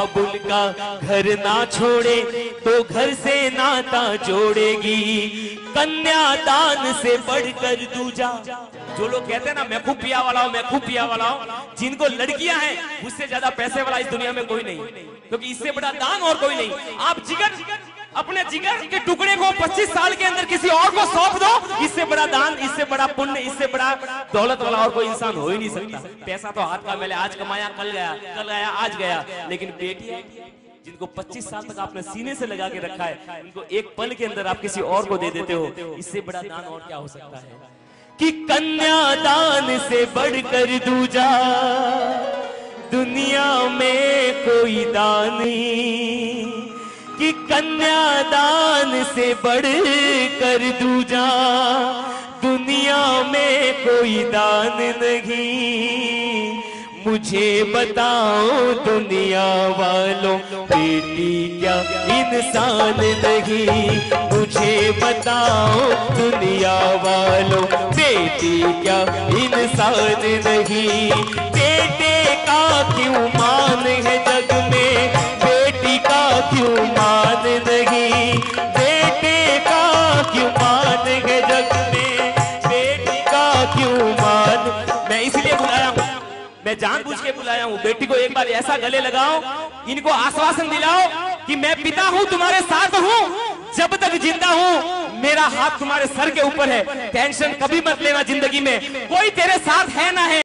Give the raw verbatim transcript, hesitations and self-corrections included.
बाबुल का घर ना छोड़े तो घर से नाता जोड़ेगी, कन्यादान से बढ़कर दूजा। जो लोग कहते हैं ना मैं खूब पिया वाला हूं, मैं खूब पिया वाला हूं, जिनको लड़कियां हैं उससे ज्यादा पैसे वाला इस दुनिया में कोई नहीं, क्योंकि इससे बड़ा दान और कोई नहीं। आप जिगर अपने जिगर के टुकड़े को पच्चीस साल के अंदर किसी और को सौंप दो, इससे बड़ा दान, इससे बड़ा पुण्य, इससे बड़ा दौलत वाला और कोई इंसान हो ही नहीं सकता। पैसा तो हाथ का मैले, आज कमाया कल गया, कल गया आज गया, लेकिन बेटियां जिनको पच्चीस साल तक आपने सीने से लगा के रखा है, उनको एक पल के अंदर आप किसी और को दे देते हो, इससे बड़ा दान और क्या हो सकता है। कि कन्यादान से बढ़कर दूजा दुनिया में कोई दान नहीं, कि कन्यादान से बढ़कर दूजा दुनिया में कोई दान नहीं। मुझे बताओ दुनिया वालों बेटी क्या इंसान नहीं, मुझे बताओ दुनिया वालों बेटी क्या इंसान नहीं। बेटे का क्यों मान है जग में, बेटी का क्यों मान नहीं, बेटे का क्यों मान है जग में, बेटी का क्यों मान। मैं इसलिए बुलाया हूं, मैं जानबूझ के बुलाया हूं, बेटी को एक बार ऐसा गले लगाओ, इनको आश्वासन दिलाओ कि मैं पिता हूं, तुम्हारे साथ हूं, जब तक जिंदा हूं मेरा हाथ तुम्हारे सर के ऊपर है। टेंशन कभी मत लेना, जिंदगी में कोई तेरे साथ है ना है।